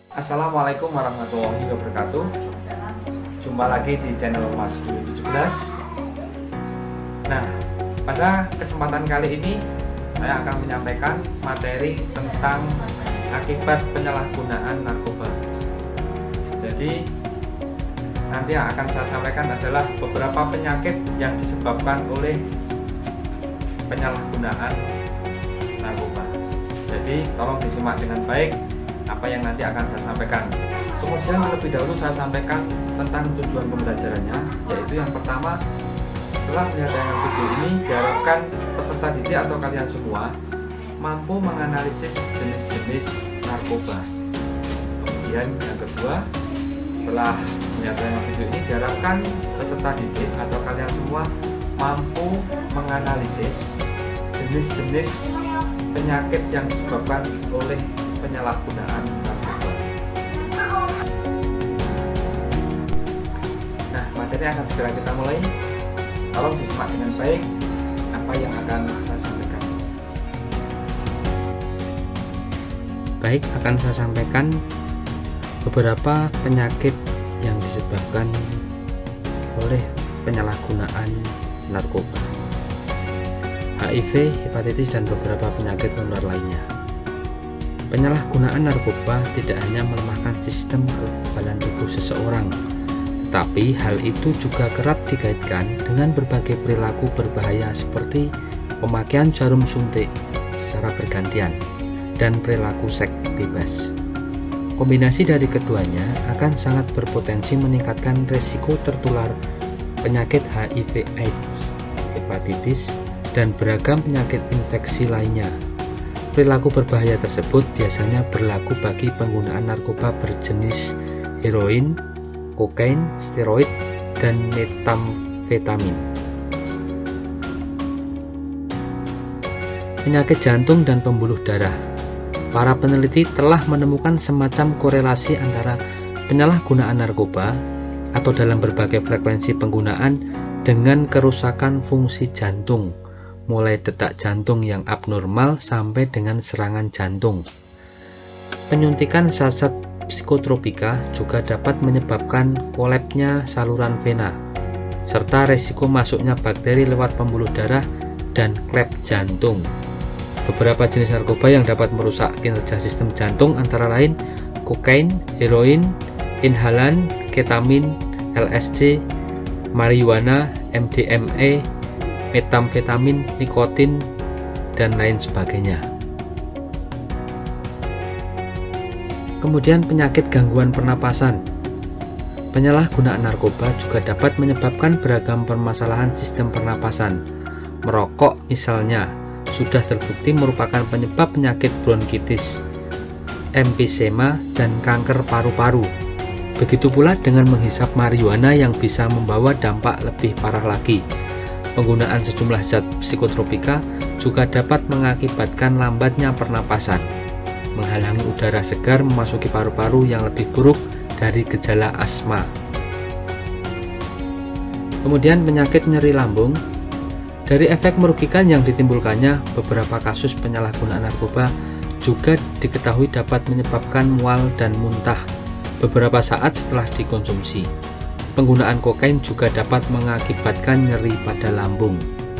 Assalamualaikum warahmatullahi wabarakatuh. Jumpa lagi di channel Mas Guru 17. Nah, pada kesempatan kali ini saya akan menyampaikan materi tentang akibat penyalahgunaan narkoba. Jadi nanti yang akan saya sampaikan adalah beberapa penyakit yang disebabkan oleh penyalahgunaan narkoba. Jadi tolong disimak dengan baik apa yang nanti akan saya sampaikan. Kemudian terlebih dahulu saya sampaikan tentang tujuan pembelajarannya, yaitu yang pertama, setelah melihat tayangan video ini diharapkan peserta didik atau kalian semua mampu menganalisis jenis-jenis narkoba. Kemudian yang kedua, setelah melihat tayangan video ini diharapkan peserta didik atau kalian semua mampu menganalisis jenis-jenis penyakit yang disebabkan oleh penyalahgunaan narkoba. Nah, materi akan segera kita mulai. Tolong disimak dengan baik apa yang akan saya sampaikan. Baik, akan saya sampaikan beberapa penyakit yang disebabkan oleh penyalahgunaan narkoba, HIV, hepatitis, dan beberapa penyakit menular lainnya. Penyalahgunaan narkoba tidak hanya melemahkan sistem kekebalan tubuh seseorang, tapi hal itu juga kerap dikaitkan dengan berbagai perilaku berbahaya seperti pemakaian jarum suntik secara bergantian dan perilaku seks bebas. Kombinasi dari keduanya akan sangat berpotensi meningkatkan resiko tertular penyakit HIV/AIDS, hepatitis, dan beragam penyakit infeksi lainnya. Perilaku berbahaya tersebut biasanya berlaku bagi penggunaan narkoba berjenis heroin, kokain, steroid, dan metamfetamin. Penyakit jantung dan pembuluh darah. Para peneliti telah menemukan semacam korelasi antara penyalahgunaan narkoba atau dalam berbagai frekuensi penggunaan dengan kerusakan fungsi jantung, mulai detak jantung yang abnormal sampai dengan serangan jantung. Penyuntikan zat-zat psikotropika juga dapat menyebabkan kolapsnya saluran vena, serta resiko masuknya bakteri lewat pembuluh darah dan klep jantung. Beberapa jenis narkoba yang dapat merusak kinerja sistem jantung antara lain kokain, heroin, inhalan, ketamin, LSD, marijuana, MDMA, metamfetamin, nikotin, dan lain sebagainya. Kemudian penyakit gangguan pernapasan. Penyalahgunaan narkoba juga dapat menyebabkan beragam permasalahan sistem pernapasan. Merokok misalnya sudah terbukti merupakan penyebab penyakit bronkitis, emfisema, dan kanker paru-paru. Begitu pula dengan menghisap marijuana yang bisa membawa dampak lebih parah lagi. Penggunaan sejumlah zat psikotropika juga dapat mengakibatkan lambatnya pernapasan, menghalangi udara segar memasuki paru-paru yang lebih buruk dari gejala asma. Kemudian penyakit nyeri lambung. Dari efek merugikan yang ditimbulkannya, beberapa kasus penyalahgunaan narkoba juga diketahui dapat menyebabkan mual dan muntah beberapa saat setelah dikonsumsi. Penggunaan kokain juga dapat mengakibatkan nyeri pada lambung.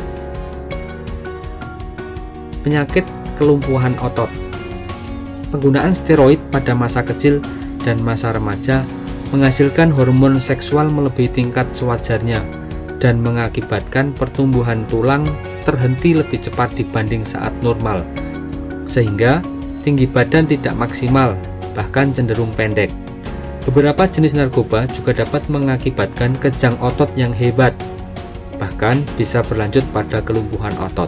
Penyakit kelumpuhan otot. Penggunaan steroid pada masa kecil dan masa remaja menghasilkan hormon seksual melebihi tingkat sewajarnya dan mengakibatkan pertumbuhan tulang terhenti lebih cepat dibanding saat normal, sehingga tinggi badan tidak maksimal, bahkan cenderung pendek. Beberapa jenis narkoba juga dapat mengakibatkan kejang otot yang hebat, bahkan bisa berlanjut pada kelumpuhan otot.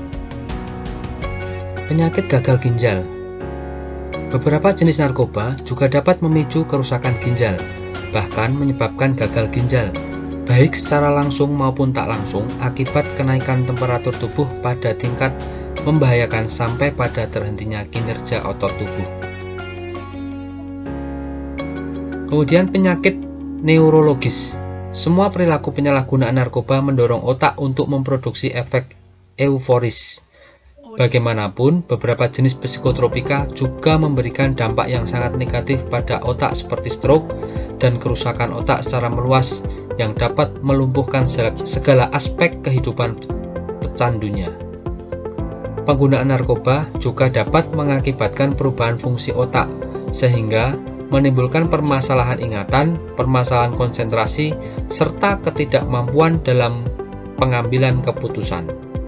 Penyakit gagal ginjal. Beberapa jenis narkoba juga dapat memicu kerusakan ginjal, bahkan menyebabkan gagal ginjal, baik secara langsung maupun tak langsung akibat kenaikan temperatur tubuh pada tingkat membahayakan sampai pada terhentinya kinerja otot tubuh. Kemudian penyakit neurologis. Semua perilaku penyalahgunaan narkoba mendorong otak untuk memproduksi efek euforis. Bagaimanapun, beberapa jenis psikotropika juga memberikan dampak yang sangat negatif pada otak seperti stroke dan kerusakan otak secara meluas yang dapat melumpuhkan segala aspek kehidupan pecandunya. Penggunaan narkoba juga dapat mengakibatkan perubahan fungsi otak, sehingga menimbulkan permasalahan ingatan, permasalahan konsentrasi, serta ketidakmampuan dalam pengambilan keputusan.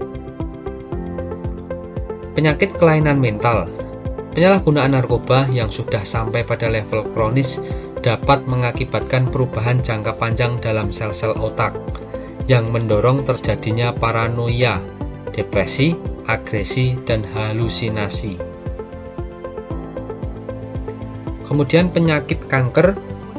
Penyakit kelainan mental. Penyalahgunaan narkoba yang sudah sampai pada level kronis dapat mengakibatkan perubahan jangka panjang dalam sel-sel otak yang mendorong terjadinya paranoia, depresi, agresi, dan halusinasi. Kemudian penyakit kanker.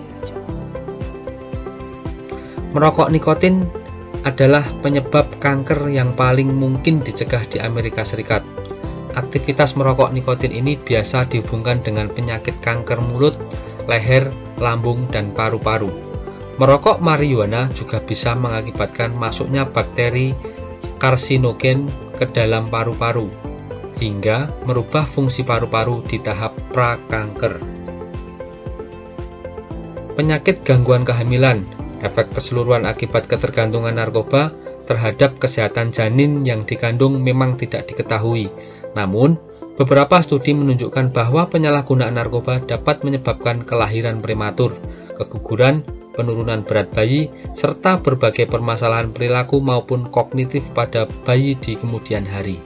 Merokok nikotin adalah penyebab kanker yang paling mungkin dicegah di Amerika Serikat. Aktivitas merokok nikotin ini biasa dihubungkan dengan penyakit kanker mulut, leher, lambung, dan paru-paru. Merokok marijuana juga bisa mengakibatkan masuknya bakteri karsinogen ke dalam paru-paru, hingga merubah fungsi paru-paru di tahap prakanker. Penyakit gangguan kehamilan. Efek keseluruhan akibat ketergantungan narkoba terhadap kesehatan janin yang dikandung memang tidak diketahui. Namun, beberapa studi menunjukkan bahwa penyalahgunaan narkoba dapat menyebabkan kelahiran prematur, keguguran, penurunan berat bayi, serta berbagai permasalahan perilaku maupun kognitif pada bayi di kemudian hari.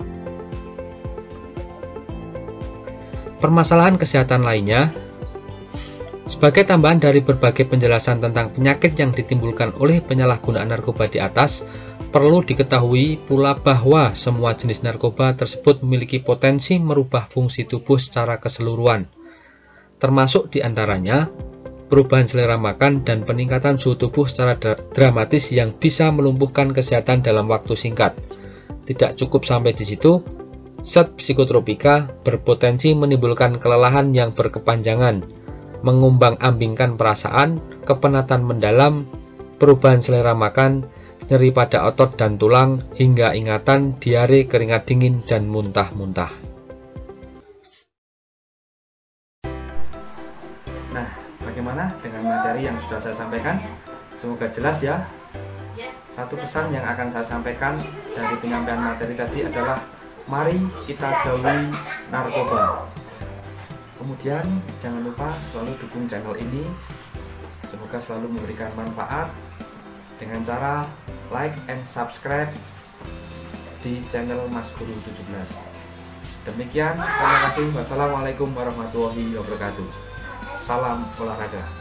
Permasalahan kesehatan lainnya. Sebagai tambahan dari berbagai penjelasan tentang penyakit yang ditimbulkan oleh penyalahgunaan narkoba di atas, perlu diketahui pula bahwa semua jenis narkoba tersebut memiliki potensi merubah fungsi tubuh secara keseluruhan, termasuk diantaranya perubahan selera makan dan peningkatan suhu tubuh secara dramatis yang bisa melumpuhkan kesehatan dalam waktu singkat. Tidak cukup sampai di situ, zat psikotropika berpotensi menimbulkan kelelahan yang berkepanjangan, mengumbang-ambingkan perasaan, kepenatan mendalam, perubahan selera makan, nyeri pada otot dan tulang, hingga ingatan, diare, keringat dingin, dan muntah-muntah. Nah, bagaimana dengan materi yang sudah saya sampaikan? Semoga jelas ya. Satu pesan yang akan saya sampaikan dari penyampaian materi tadi adalah mari kita jauhi narkoba. Kemudian jangan lupa selalu dukung channel ini. Semoga selalu memberikan manfaat dengan cara like and subscribe di channel Mas Guru 17. Demikian, terima kasih. Wassalamualaikum warahmatullahi wabarakatuh. Salam olahraga.